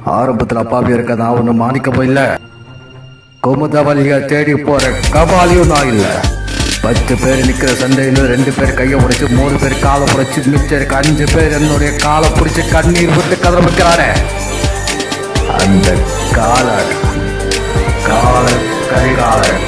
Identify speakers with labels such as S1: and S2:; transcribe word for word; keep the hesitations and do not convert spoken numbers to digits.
S1: ஆரம்பத்துல அப்பாவி இருக்க நான் ஒண்ணு மாணிக்க இல்ல, குமுதவலிய தேடி போற கபாலியும் நான் இல்ல. பத்து பேர் நிக்கிற சண்டையில ரெண்டு பேர் கையை உடைச்சு, மூணு பேர் காலை உடைச்சு, மிச்சம் இருக்க அஞ்சு பேர் என்னுடைய காலை பிடிச்சு கண்ணீர் விட்டு கதற வைக்கிறாரு. அந்த கால கால கரிகாலன்